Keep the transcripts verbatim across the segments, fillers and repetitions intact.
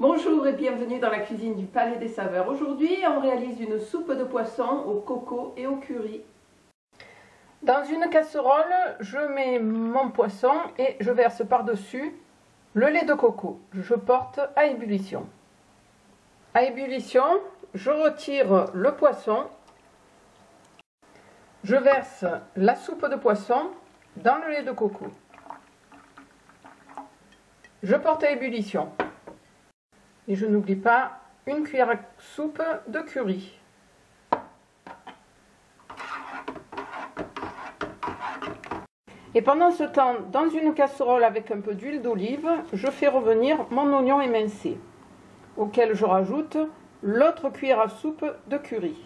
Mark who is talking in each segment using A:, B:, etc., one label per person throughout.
A: Bonjour et bienvenue dans la cuisine du Palais des Saveurs. Aujourd'hui, on réalise une soupe de poisson au coco et au curry. Dans une casserole, je mets mon poisson et je verse par-dessus le lait de coco. Je porte à ébullition. À ébullition, je retire le poisson. Je verse la soupe de poisson dans le lait de coco. Je porte à ébullition. Et je n'oublie pas une cuillère à soupe de curry. Et pendant ce temps, dans une casserole avec un peu d'huile d'olive, je fais revenir mon oignon émincé, auquel je rajoute l'autre cuillère à soupe de curry.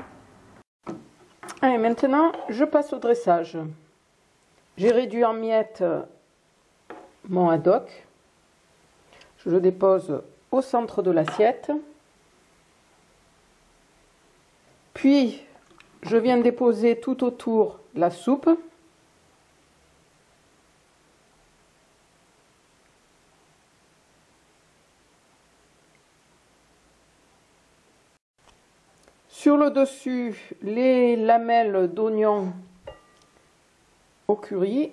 A: Et maintenant, je passe au dressage. J'ai réduit en miettes mon haddock. Je le dépose au centre de l'assiette. Puis, je viens déposer tout autour la soupe. Sur le dessus, les lamelles d'oignon au curry.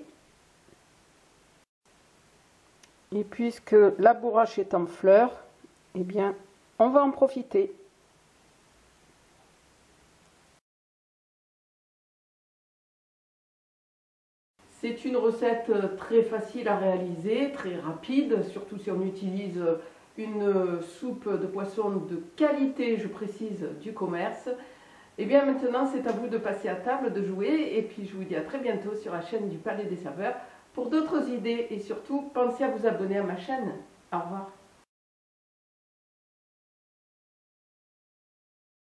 A: Et puisque la bourrache est en fleurs, eh bien, on va en profiter. C'est une recette très facile à réaliser, très rapide, surtout si on utilise une soupe de poisson de qualité, je précise, du commerce. Et bien maintenant, c'est à vous de passer à table, de jouer, et puis je vous dis à très bientôt sur la chaîne du Palais des Saveurs pour d'autres idées, et surtout, pensez à vous abonner à ma chaîne. Au revoir.